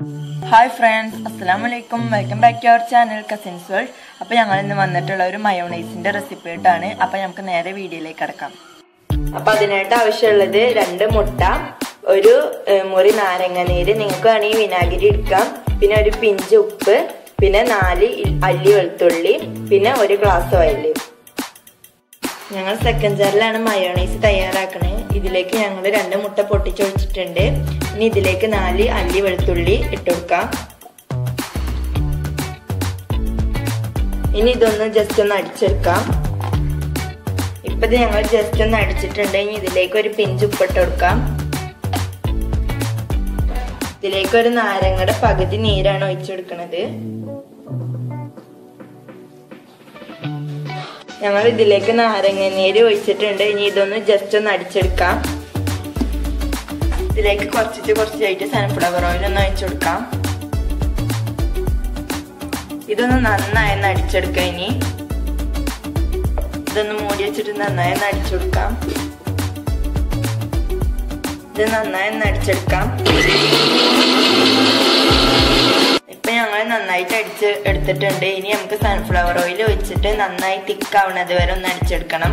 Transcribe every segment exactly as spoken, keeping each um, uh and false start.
Hi friends, Assalamualaikum. Welcome back to our channel Cousins World. അപ്പോൾ ഞങ്ങൾ ഇന്ന് വന്നിട്ടുള്ള ഒരു മയോണൈസിന്റെ റെസിപ്പി ആയിട്ടാണ്. അപ്പോൾ നമുക്ക് നേരെ വീഡിയോയിലേക്ക് കടക്കാം. അപ്പോൾ അതിനായിട്ട് ആവശ്യമുള്ളത് രണ്ട് മുട്ട, ഒരു മുറി നാരങ്ങ നീര്, നിങ്ങൾക്ക് വേണമെങ്കിൽ വിനാഗിരി എടുക്കാം, പിന്നെ ഒരു പിഞ്ച് ഉപ്പ്, പിന്നെ നാല് അല്ലി വെളുത്തുള്ളി, പിന്നെ ഒരു ഗ്ലാസ് ഓയിൽ. ഞങ്ങൾ സെക്കൻഡ് ജാറിലാണ് മയോണൈസ് തയ്യാറാക്കണത്. ഇതിലേക്ക് ഞങ്ങൾ രണ്ട് മുട്ട പൊട്ടിച്ചൊഴിച്ചിട്ടുണ്ട്. ഇനി ഇതിലേക്ക് നാല് അല്ലി വെളുത്തുള്ളി ഇട്ടുകൊടുക്കാം. ഇനി ഇതൊന്ന് ജസ്റ്റ് ഒന്ന് അടിച്ചെടുക്കാം. ഇപ്പൊ ഇത് ഞങ്ങൾ ജസ്റ്റ് ഒന്ന് അടിച്ചിട്ടുണ്ട്. ഇനി ഇതിലേക്ക് ഒരു പിഞ്ച് ഉപ്പിട്ട് കൊടുക്കാം. ഇതിലേക്ക് ഒരു നാരങ്ങയുടെ പകുതി നീരാണ് ഒഴിച്ചെടുക്കുന്നത്. ഞങ്ങൾ ഇതിലേക്ക് നാരങ്ങ നീര് ഒഴിച്ചിട്ടുണ്ട്. ഇനി ഇതൊന്ന് ജസ്റ്റ് ഒന്ന് അടിച്ചെടുക്കാം. ഇതിലേക്ക് കുറച്ചിട്ട് കുറച്ചായിട്ട് സൺഫ്ലവർ ഓയിൽ ഒന്ന് ഒഴിച്ചു കൊടുക്കാം. ഇതൊന്ന് നന്നായി ഒന്ന് അടിച്ചെടുക്കാം. ഇനി ഇതൊന്ന് മൂടി വെച്ചിട്ട് നന്നായി ഒന്ന് അടിച്ചു കൊടുക്കാം. ഇത് നന്നായി ഒന്ന് അടിച്ചെടുക്കാം. ഇപ്പൊ ഞങ്ങൾ നന്നായിട്ട് അടിച്ച് എടുത്തിട്ടുണ്ട്. ഇനി നമുക്ക് സൺഫ്ലവർ ഓയിൽ ഒഴിച്ചിട്ട് നന്നായി തിക്കാവുന്നത് വരെ ഒന്ന് അടിച്ചെടുക്കണം.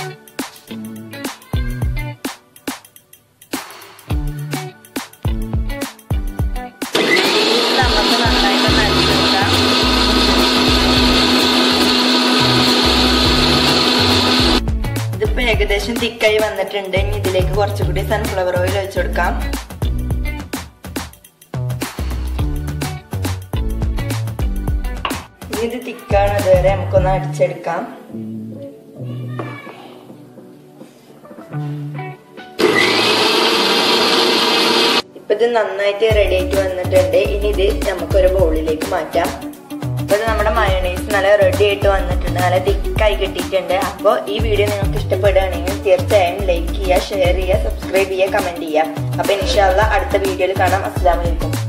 നമുക്ക് നന്നായിട്ട് ഒന്ന് അടിച്ചെടുക്കാം. ഇതിപ്പോ ഏകദേശം തിക്കായി വന്നിട്ടുണ്ട്. ഇനി ഇതിലേക്ക് കുറച്ചുകൂടി സൺഫ്ലവർ ഓയിൽ ഒഴിച്ചു കൊടുക്കാം. ഇത് തിക്കാണത് വരെ നമുക്കൊന്ന് അടിച്ചെടുക്കാം. ഇപ്പൊ ഇത് നന്നായിട്ട് റെഡി ആയിട്ട് വന്നിട്ടുണ്ട്. ഇനി ഇത് നമുക്കൊരു ബൗളിലേക്ക് മാറ്റാം. ഇപ്പൊ നമ്മുടെ മയോണൈസ് നല്ല റെഡി ആയിട്ട് വന്നിട്ടുണ്ട്, നല്ല തിക്കായി കിട്ടിയിട്ടുണ്ട്. അപ്പോൾ ഈ വീഡിയോ നിങ്ങൾക്ക് ഇഷ്ടപ്പെടുകയാണെങ്കിൽ തീർച്ചയായും ലൈക്ക് ചെയ്യുക, ഷെയർ ചെയ്യുക, സബ്സ്ക്രൈബ് ചെയ്യുക, കമന്റ് ചെയ്യുക. അപ്പൊ ഇൻഷാ അല്ലാഹ് അടുത്ത വീഡിയോയിൽ കാണാം. അസ്സലാമു അലൈക്കും.